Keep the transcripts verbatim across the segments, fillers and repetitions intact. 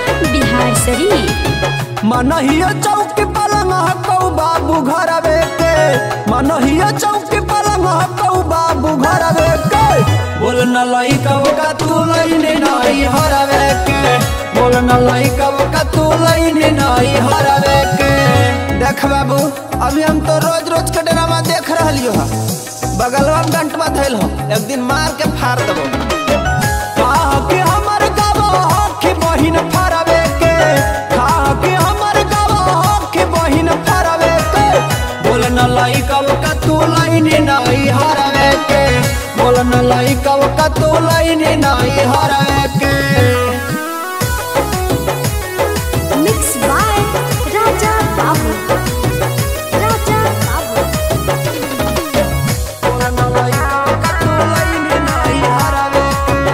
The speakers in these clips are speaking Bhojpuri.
बिहार शरीफ। मनहिया चौकी पलंग हकौ बाबू घरवे के, मनहिया चौकी पलंग हकौ बाबू घरवे के। बोल न लइका का तू लइने नहीं हरवे के, बोल न लइका का तू लइने नहीं हरवे के। देख बाबू अभी हम तो रोज रोज के ड्रामा देख रहियो हा, बगलवा में डंटवा धइल हो, एक दिन मार के फाड़ देबो। कहा कि हमर गावा हखी बहिन फरवे के, कहा कि हमर गावा हखी बहिन फरवे के। बोल न लइका का तू लइने नहीं हरवे के, बोल न लइका का तू लइने नहीं हरवे के। Mix by Raja Babu, Raja Babu. बोल न लइका का तू लइने नहीं हरवे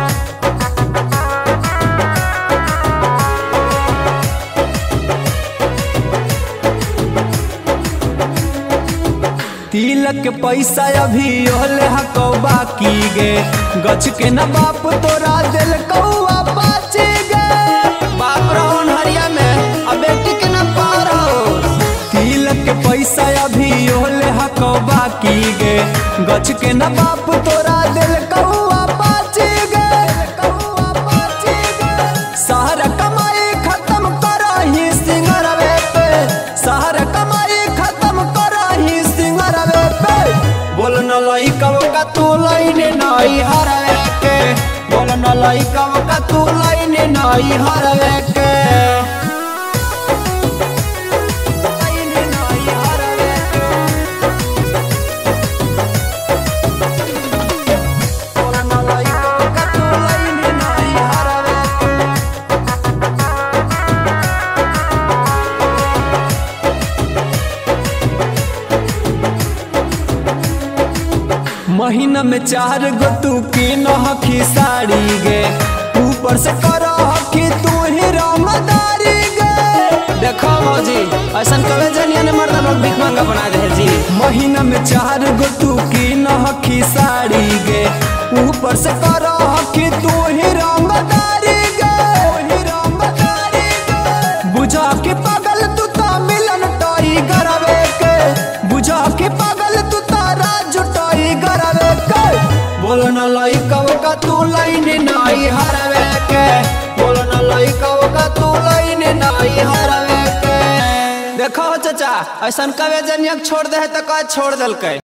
के। तिलक के पैसा अभी ओले हकौ बाकी गे, गछ के न बाप तोरा दिल कौआ बाची गे। बाप रहो हरिया में अब बेटी के न पारो। तिलक के पैसा अभी ओले हकौ बाकी गे, गछ के न बाप तोरा दिल कौआ बाची गे, कौआ बाची गे। सारा कमाई खत्म करही सिंगरवे पे, सारा कमाई खत्म करही सिंगरवे पे। बोल न लइका का तू लइने नहीं हरवे के, बोल न लइका का तू लइने नहीं हरवे के। लइने नहीं हरवे के। बोल न लइका का तू लइने नहीं हरवे के। महीना में चार गो तू की नहखी साड़ी गे, ऊपर से करो हकी तू ही रामदारी गे। देखो मौजी ऐसा कवे जनिया ने मर्द लोग भिख मांगा बना दे जी। महीना में चार गो तू की नहखी साड़ी गे, ऊपर से करो हकी तू ही रामदारी गे, ही रामदारी गे। बुझा के पागल तू ता मिलन टोई गरवे के, बुझा के पागल तू तारा जुटाई गरवे के। बोल न लइका का तू लइने नहीं हरवे के, बोल न लइका का तू लइने नहीं हरवे के। देखो चाचा ऐसा कवे जनिया छोड़ दे तो का छोड़ दल के।